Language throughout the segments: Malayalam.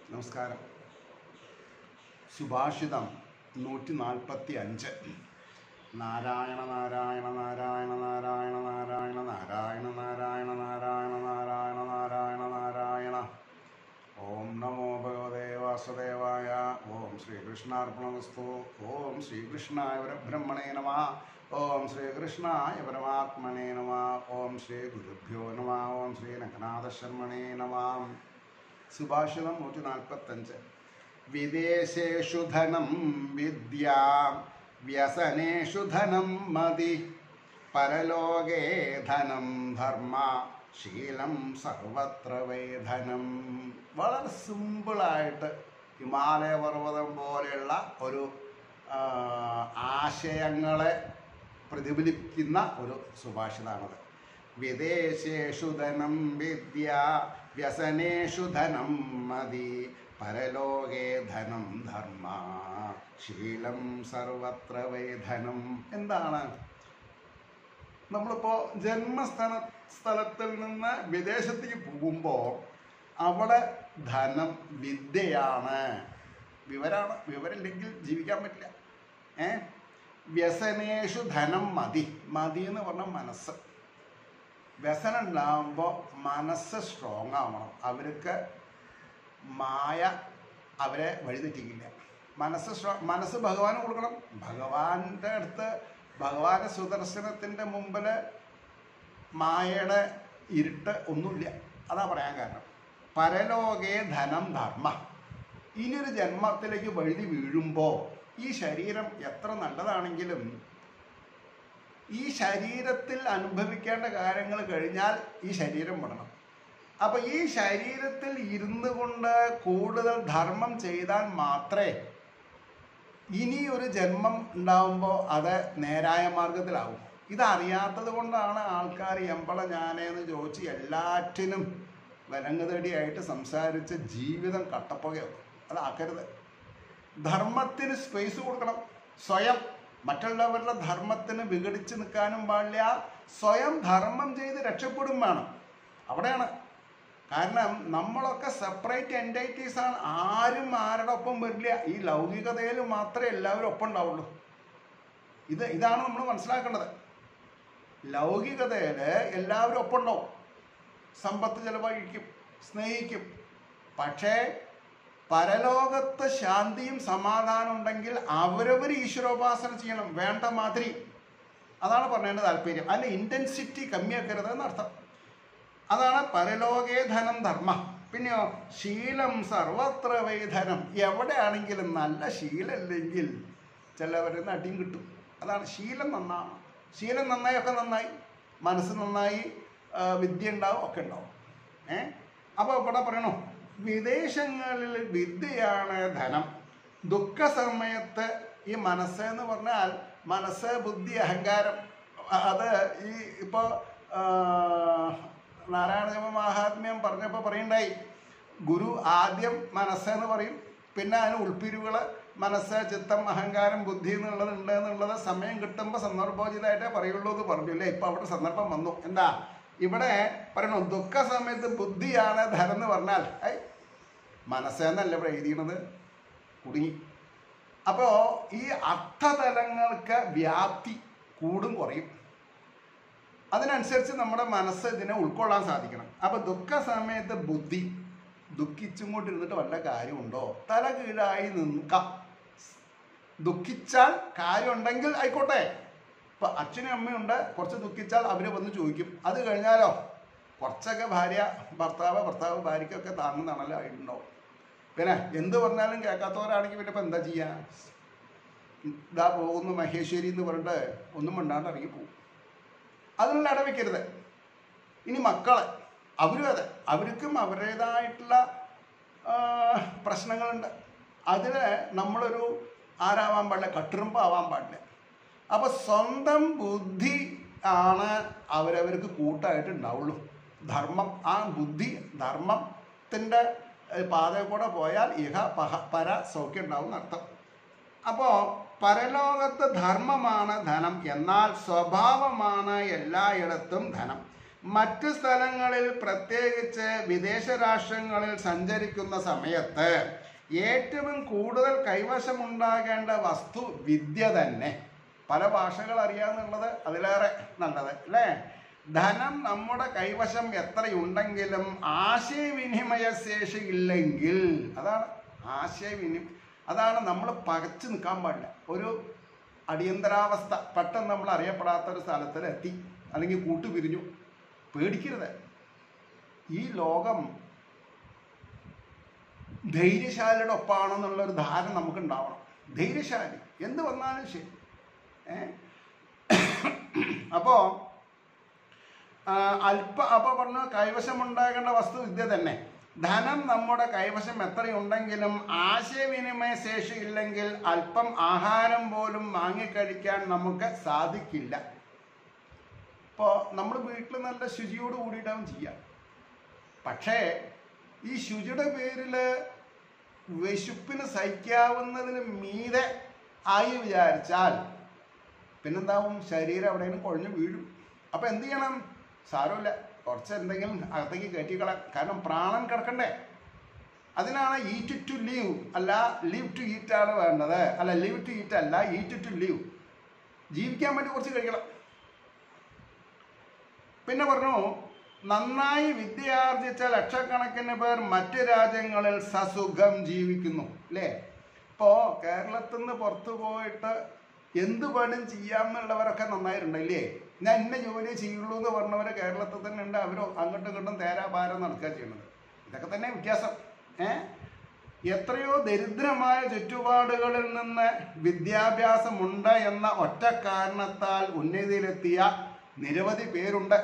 നമസ്കാരം. സുഭാഷിതം 145. നാരായണ നാരായണ നാരായണ നാരായണ നാരായണ നാരായണ നാരായണ നാരായണ നാരായണ നാരായണ നാരായണ. ഓം നമോ ഭഗവതേ വാസുദേവായ. ഓം ശ്രീകൃഷ്ണാർപ്പണമസ്തു. ഓം ശ്രീകൃഷ്ണായ പരബ്രഹ്മണേ നമഃ. ഓം ശ്രീകൃഷ്ണായ പരമാത്മനേ നമഃ. ഓം ശ്രീ ഗുരുഭ്യോ നമഃ. ഓം ശ്രീ രംഗനാഥശർമ്മണേ നമഃ. സുഭാഷിതം 145. വിദേശേഷു ധനം വിദ്യ, വ്യസനേഷു ധനം മതി, പരലോകേ ധനം ധർമ്മ, ശീലം സർവത്ര വൈധനം. വളരെ സിമ്പിളായിട്ട് ഹിമാലയ പർവ്വതം പോലെയുള്ള ഒരു ആശയങ്ങളെ പ്രതിഫലിപ്പിക്കുന്ന ഒരു സുഭാഷിതമാണത്. വിദേശേഷു ധനം വിദ്യ, വ്യസനേഷു ധനം മതി, പരലോകേ ധനം ധർമ്മ, ശീലം സർവത്ര വൈധനം. എന്താണ്? നമ്മളിപ്പോൾ സ്ഥലത്തിൽ നിന്ന് വിദേശത്തേക്ക് പോകുമ്പോൾ അവിടെ ധനം വിദ്യയാണ്, വിവരമില്ലെങ്കിൽ ജീവിക്കാൻ പറ്റില്ല. വ്യസനേഷു ധനം മതി. മതി എന്ന് പറഞ്ഞാൽ മനസ്സ്. വ്യസനം ഉണ്ടാകുമ്പോൾ മനസ്സ് സ്ട്രോങ് ആവണം. അവർക്ക് മായ അവരെ വഴിതെറ്റിക്കില്ല. മനസ്സ് ഭഗവാന് കൊടുക്കണം. ഭഗവാന്റെ അടുത്ത്, ഭഗവാന്റെ സുദർശനത്തിൻ്റെ മുമ്പിൽ മായയുടെ ഇരുട്ട് ഒന്നുമില്ല. അതാ പറയാൻ കാരണം. പരലോകേ ധനം ധർമ്മ. ഇനിയൊരു ജന്മത്തിലേക്ക് വഴുതി വീഴുമ്പോൾ ഈ ശരീരം എത്ര നല്ലതാണെങ്കിലും ഈ ശരീരത്തിൽ അനുഭവിക്കേണ്ട കാര്യങ്ങൾ കഴിഞ്ഞാൽ ഈ ശരീരം വിടണം. അപ്പം ഈ ശരീരത്തിൽ ഇരുന്നു കൊണ്ട് കൂടുതൽ ധർമ്മം ചെയ്താൽ മാത്രമേ ഇനി ഒരു ജന്മം ഉണ്ടാവുമ്പോൾ അത് നേരായ മാർഗത്തിലാവും. ഇതറിയാത്തത് കൊണ്ടാണ് ആൾക്കാർ എമ്പള ഞാനേന്ന് ചോദിച്ച് എല്ലാറ്റിനും വലങ്ങുതടിയായിട്ട് സംസാരിച്ച് ജീവിതം കട്ടപ്പുകയാക്കും. അതാക്കരുത്. ധർമ്മത്തിന് സ്പേസ് കൊടുക്കണം. സ്വയം മറ്റുള്ളവരുടെ ധർമ്മത്തിന് വിഘടിച്ച് നിൽക്കാനും പാടില്ല. സ്വയം ധർമ്മം ചെയ്ത് രക്ഷപ്പെടും വേണം. അവിടെയാണ് കാരണം. നമ്മളൊക്കെ സെപ്പറേറ്റ് എൻറ്റൈറ്റീസാണ്. ആരും ആരുടെ ഒപ്പം വരില്ല. ഈ ലൗകികതയിൽ മാത്രമേ എല്ലാവരും ഒപ്പം ഉണ്ടാവുള്ളൂ. ഇതാണ് നമ്മൾ മനസ്സിലാക്കേണ്ടത്. ലൗകികതയിൽ എല്ലാവരും ഒപ്പം ഉണ്ടാവും. സമ്പത്ത് ചെലവഴിക്കും, സ്നേഹിക്കും. പക്ഷേ പരലോകത്ത് ശാന്തിയും സമാധാനം ഉണ്ടെങ്കിൽ അവരവർ ഈശ്വരോപാസന ചെയ്യണം, വേണ്ട മാതിരി. അതാണ് പറഞ്ഞതിൻ്റെ താല്പര്യം. അതിൻ്റെ ഇൻറ്റൻസിറ്റി കമ്മിയാക്കരുത് എന്നർത്ഥം. അതാണ് പരലോകേ ധനം ധർമ്മ. പിന്നെയോ ശീലം സർവത്ര വൈധനം. എവിടെയാണെങ്കിലും നല്ല ശീലമില്ലെങ്കിൽ ചിലവരിൽ നിന്ന് അടിയും കിട്ടും. അതാണ് ശീലം നന്നാണ്. ശീലം നന്നായി ഒക്കെ നന്നായി, മനസ്സ് നന്നായി, വിദ്യ ഉണ്ടാവും, ഒക്കെ ഉണ്ടാവും. അപ്പോൾ ഇവിടെ പറയണോ, വിദേശങ്ങളിൽ വിദ്യയാണ് ധനം. ദുഃഖ സമയത്ത് ഈ മനസ്സെന്ന് പറഞ്ഞാൽ മനസ്സ്, ബുദ്ധി, അഹങ്കാരം. അത് ഈ ഇപ്പോൾ നാരായണ മഹാത്മ്യം പറഞ്ഞപ്പോൾ പറയുണ്ടായി, ഗുരു ആദ്യം മനസ്സെന്ന് പറയും, പിന്നെ അതിന് ഉൾപ്പിരിവുകൾ മനസ്സ്, ചിത്തം, അഹങ്കാരം, ബുദ്ധി എന്നുള്ളത് എന്നുള്ളത് സമയം കിട്ടുമ്പോൾ സന്ദർഭോചിതമായിട്ടേ പറയുള്ളൂ എന്ന് പറഞ്ഞില്ലേ. ഇപ്പോൾ അവിടെ സന്ദർഭം വന്നു. എന്താ ഇവിടെ പറയണു? ദുഃഖ സമയത്ത് ബുദ്ധിയാണ് ധനം എന്ന് പറഞ്ഞാൽ മനസ്സെന്നല്ല ഇവിടെ എഴുതിയത്, കുടുങ്ങി. അപ്പോൾ ഈ അർത്ഥതലങ്ങൾക്ക് വ്യാപ്തി കൂടും കുറയും. അതിനനുസരിച്ച് നമ്മുടെ മനസ്സ് ഇതിനെ ഉൾക്കൊള്ളാൻ സാധിക്കണം. അപ്പോൾ ദുഃഖ സമയത്ത് ബുദ്ധി ദുഃഖിച്ചും കൊണ്ടിരുന്നിട്ട് വല്ല കാര്യമുണ്ടോ? തല കീഴായി നിൽക്കാം. ദുഃഖിച്ചാൽ കാര്യമുണ്ടെങ്കിൽ ആയിക്കോട്ടെ. ഇപ്പം അച്ഛനും അമ്മയുണ്ട്, കുറച്ച് ദുഃഖിച്ചാൽ അവർ വന്ന് ചോദിക്കും. അത് കഴിഞ്ഞാലോ കുറച്ചൊക്കെ ഭർത്താവ് ഭാര്യയ്ക്കൊക്കെ താങ്ങുന്നതാണല്ലോ ആയിട്ടുണ്ടാവും. പിന്നെ എന്ത് പറഞ്ഞാലും കേൾക്കാത്തവരാണെങ്കിൽ പിന്നെ ഇപ്പം എന്താ ചെയ്യുക? ഇതാ പോകുന്നു മഹേശ്വരി എന്ന് പറഞ്ഞിട്ട് ഒന്നും മിണ്ടാണ്ട് ഇറങ്ങിപ്പോവും. അതിനുള്ള ഇടവയ്ക്കരുത്. ഇനി മക്കളെ, അവരും അതെ, അവർക്കും അവരുടേതായിട്ടുള്ള പ്രശ്നങ്ങളുണ്ട്. അതിൽ നമ്മളൊരു ആരാവാൻ പാടില്ല, കട്ടുറുമ്പാവാൻ പാടില്ല. അപ്പോൾ സ്വന്തം ബുദ്ധി ആണ് അവരവർക്ക് കൂട്ടായിട്ട് ഉണ്ടാവുള്ളൂ. ധർമ്മം, ആ ബുദ്ധി ധർമ്മത്തിൻ്റെ പാതയിൽ കൂടെ പോയാൽ ഇഹ പര സൗഖ്യം ഉണ്ടാവും എന്നർത്ഥം. അപ്പോൾ പരലോകത്ത് ധർമ്മമാണ് ധനം, എന്നാൽ സ്വഭാവമാണ് എല്ലായിടത്തും ധനം. മറ്റു സ്ഥലങ്ങളിൽ പ്രത്യേകിച്ച് വിദേശ രാഷ്ട്രങ്ങളിൽ സഞ്ചരിക്കുന്ന സമയത്ത് ഏറ്റവും കൂടുതൽ കൈവശമുണ്ടാകേണ്ട വസ്തു വിദ്യ തന്നെ. പല ഭാഷകൾ അറിയാന്നുള്ളത് അതിലേറെ നല്ലത് അല്ലേ? ധനം നമ്മുടെ കൈവശം എത്രയുണ്ടെങ്കിലും ആശയവിനിമയ ശേഷി ഇല്ലെങ്കിൽ, അതാണ് നമ്മൾ പകച്ചു നിൽക്കാൻ പാടില്ല. ഒരു അടിയന്തരാവസ്ഥ, പെട്ടെന്ന് നമ്മൾ അറിയപ്പെടാത്തൊരു സ്ഥലത്തിൽ എത്തി, അല്ലെങ്കിൽ കൂട്ടുപിരിഞ്ഞു, പേടിക്കരുത്. ഈ ലോകം ധൈര്യശാലിയുടെ ഒപ്പാണെന്നുള്ളൊരു ധാരണ നമുക്ക് ഉണ്ടാവണം. ധൈര്യശാലി എന്ത് വന്നാലും ശരി. അപ്പോൾ പറഞ്ഞു കൈവശമുണ്ടാകേണ്ട വസ്തു വിദ്യ തന്നെ. ധനം നമ്മുടെ കൈവശം എത്രയുണ്ടെങ്കിലും ആശയവിനിമയ ശേഷി ഇല്ലെങ്കിൽ അല്പം ആഹാരം പോലും വാങ്ങിക്കഴിക്കാൻ നമുക്ക് സാധിക്കില്ല. ഇപ്പോൾ നമ്മൾ വീട്ടിൽ നല്ല ശുചിയോട് കൂടിയിട്ടാവും ചെയ്യാം. പക്ഷേ ഈ ശുചിയുടെ പേരിൽ വിശുപ്പിന് സഹിക്കാവുന്നതിന് മീതെ ആയി വിചാരിച്ചാൽ പിന്നെന്താവും? ശരീരം എവിടെയെങ്കിലും കുഴഞ്ഞു വീഴും. അപ്പോൾ എന്ത് ചെയ്യണം? സാരമില്ല, കുറച്ച് എന്തെങ്കിലും അകത്തേക്ക് കയറ്റിക്കളാം. കാരണം പ്രാണൻ കിടക്കണ്ടേ. അതിനാണ് ഈറ്റ് ടു ലീവ്, അല്ല ലിവ് ടു ഈറ്റ് ആണ് വേണ്ടത്. അല്ല, ലിവ് ടു ഈറ്റ് അല്ല, ഈറ്റ് ടു ലീവ്. ജീവിക്കാൻ വേണ്ടി കുറച്ച് കഴിക്കണം. പിന്നെ പറഞ്ഞു, നന്നായി വിദ്യയാർജിച്ച ലക്ഷക്കണക്കിന് പേർ മറ്റ് രാജ്യങ്ങളിൽ സസുഖം ജീവിക്കുന്നു അല്ലേ? ഇപ്പോൾ കേരളത്തിൽ നിന്ന് പുറത്തു പോയിട്ട് എന്ത് പണിയും ചെയ്യാമെന്നുള്ളവരൊക്കെ നന്നായിട്ടുണ്ടല്ലേ? ഞാൻ ഇന്ന ജോലി ചെയ്യുള്ളൂ എന്ന് പറഞ്ഞവർ കേരളത്തിൽ തന്നെ ഉണ്ട്. അവർ അങ്ങോട്ടും ഇങ്ങോട്ടും തേരാപാരം നടക്കുക ചെയ്യുന്നത്. ഇതൊക്കെ തന്നെ വ്യത്യാസം. എത്രയോ ദരിദ്രമായ ചുറ്റുപാടുകളിൽ നിന്ന് വിദ്യാഭ്യാസമുണ്ട് എന്ന ഒറ്റ കാരണത്താൽ ഉന്നതിയിലെത്തിയ നിരവധി പേരുണ്ട്.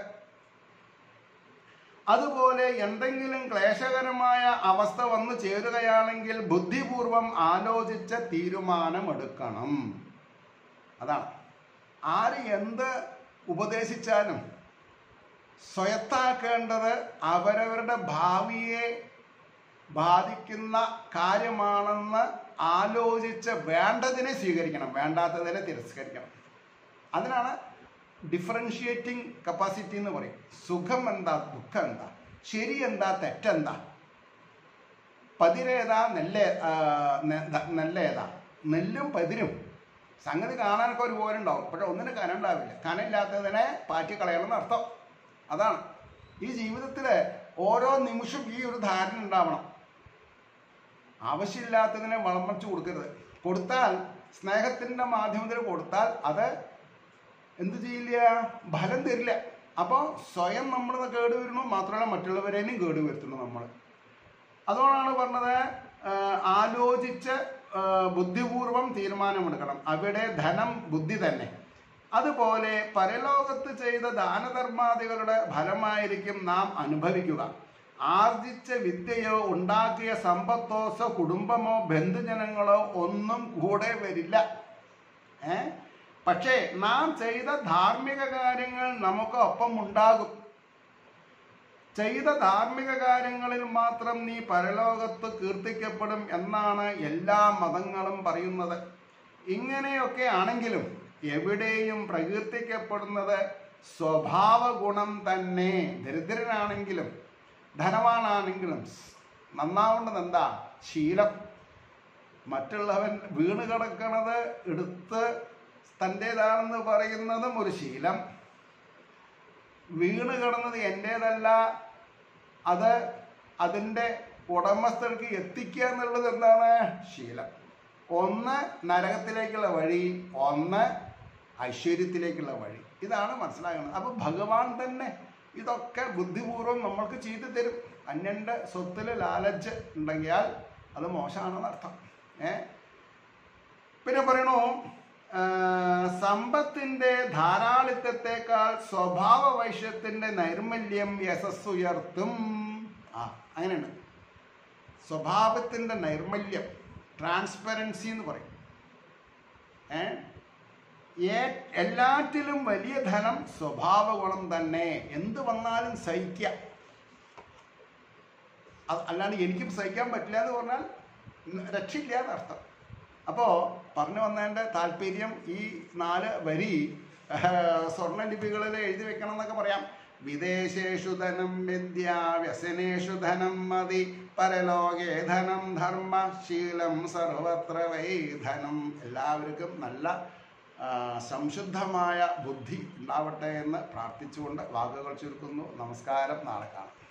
അതുപോലെ എന്തെങ്കിലും ക്ലേശകരമായ അവസ്ഥ വന്നു ചേരുകയാണെങ്കിൽ ബുദ്ധിപൂർവം ആലോചിച്ച് തീരുമാനമെടുക്കണം. അതാണ്. ആര് എന്ത് ഉപദേശിച്ചാലും സ്വയത്താക്കേണ്ടത് അവരവരുടെ ഭാവിയെ ബാധിക്കുന്ന കാര്യമാണെന്ന് ആലോചിച്ച് വേണ്ടതിനെ സ്വീകരിക്കണം, വേണ്ടാത്തതിനെ തിരസ്കരിക്കണം. അതിനാണ് ഡിഫറൻഷിയേറ്റിംഗ് കപ്പാസിറ്റി എന്ന് പറയും. സുഖം എന്താ, ദുഃഖം എന്താ, ശരി എന്താ, തെറ്റെന്താ, പതിരേതാ, നെല്ലേതാ. നെല്ലും പതിരും സംഗതി കാണാനൊക്കെ ഒരുപോലെ ഉണ്ടാവും, പക്ഷെ ഒന്നിന് കനമുണ്ടാവില്ല. കനമില്ലാത്തതിനെ പാറ്റിക്കളയണം എന്നർത്ഥം. അതാണ് ഈ ജീവിതത്തിൽ ഓരോ നിമിഷം ഈ ഒരു ധാരണ ഉണ്ടാവണം. ആവശ്യമില്ലാത്തതിനെ വളം വെച്ച് കൊടുക്കരുത്. കൊടുത്താൽ സ്നേഹത്തിൻ്റെ മാധ്യമത്തിൽ കൊടുത്താൽ അത് എന്ത് ചെയ്യില്ല? ഫലം തരില്ല. അപ്പോൾ സ്വയം നമ്മൾ കേടുവരുന്നു, മാത്രമല്ല മറ്റുള്ളവരേനും കേടുവരുത്തുന്നു നമ്മൾ. അതുകൊണ്ടാണ് പറഞ്ഞത് ആലോചിച്ച് ബുദ്ധിപൂർവം തീരുമാനമെടുക്കണം. അവിടെ ധനം ബുദ്ധി തന്നെ. അതുപോലെ പരലോകത്ത് ചെയ്ത ദാനധർമാദികളുടെ ഫലമായിരിക്കും നാം അനുഭവിക്കുക. ആർജിച്ച വിദ്യയോ ഉണ്ടാക്കിയ സമ്പത്തോ കുടുംബമോ ബന്ധുജനങ്ങളോ ഒന്നും കൂടെ വരില്ല. പക്ഷേ നാം ചെയ്ത ധാർമ്മിക കാര്യങ്ങൾ നമുക്ക് ഒപ്പം ഉണ്ടാകും. ചെയ്ത ധാർമ്മിക കാര്യങ്ങളിൽ മാത്രം നീ പരലോകത്ത് കീർത്തിക്കപ്പെടും എന്നാണ് എല്ലാ മതങ്ങളും പറയുന്നത്. ഇങ്ങനെയൊക്കെ ആണെങ്കിലും എവിടെയും പ്രകീർത്തിക്കപ്പെടുന്നത് സ്വഭാവ ഗുണം തന്നെ. ദരിദ്രനാണെങ്കിലും ധനവാനാണെങ്കിലും നന്നാവേണ്ടത് എന്താ? ശീലം. മറ്റുള്ളവൻ വീണ് കിടക്കണത് എടുത്ത് തൻ്റേതാണെന്ന് പറയുന്നതും ഒരു ശീലം. വീണ് കിടന്നത് എൻ്റേതല്ല, അത് അതിൻ്റെ ഉടമസ്ഥർക്ക് എത്തിക്കുക എന്നുള്ളത് എന്താണ്? ശീലം. ഒന്ന് നരകത്തിലേക്കുള്ള വഴി, ഒന്ന് ഐശ്വര്യത്തിലേക്കുള്ള വഴി. ഇതാണ് മനസ്സിലാക്കുന്നത്. അപ്പോൾ ഭഗവാൻ തന്നെ ഇതൊക്കെ ബുദ്ധിപൂർവ്വം നമ്മൾക്ക് ചെയ്തു തരും. അന്യൻ്റെ സ്വത്തിൽ ലാലച്ച് ഉണ്ടെങ്കിൽ അത് മോശമാണെന്നർത്ഥം. പിന്നെ പറയണു, സമ്പത്തിൻ്റെ ധാരാളിത്തത്തേക്കാൾ സ്വഭാവ വൈശ്യത്തിൻ്റെ നൈർമല്യം യശസ്സുയർത്തും. അങ്ങനെയുണ്ട്. സ്വഭാവത്തിൻ്റെ നൈർമല്യം, ട്രാൻസ്പെറൻസി എന്ന് പറയും. എല്ലാറ്റിലും വലിയ ധനം സ്വഭാവ ഗുണം തന്നെ. എന്ത് വന്നാലും സഹിക്കാം. അല്ലാണ്ട് എനിക്കും സഹിക്കാൻ പറ്റില്ല എന്ന് പറഞ്ഞാൽ രക്ഷയില്ല എന്നർത്ഥം. അപ്പോൾ പറഞ്ഞു വന്നതിൻ്റെ താല്പര്യം ഈ 4 വരി സ്വർണ്ണ ലിപികളിൽ എഴുതി വെക്കണം എന്നൊക്കെ പറയാം. വിദേശേഷു ധനം വിദ്യ വ്യസനേഷു ധനം മതി പരലോകേ ധനം ധർമ്മ ശീലം സർവത്ര വൈ ധനം. എല്ലാവർക്കും നല്ല സംശുദ്ധമായ ബുദ്ധി ഉണ്ടാവട്ടെ എന്ന് പ്രാർത്ഥിച്ചുകൊണ്ട് വാക്കുകൾ ചുരുക്കുന്നു. നമസ്കാരം. നാളെ കാണാം.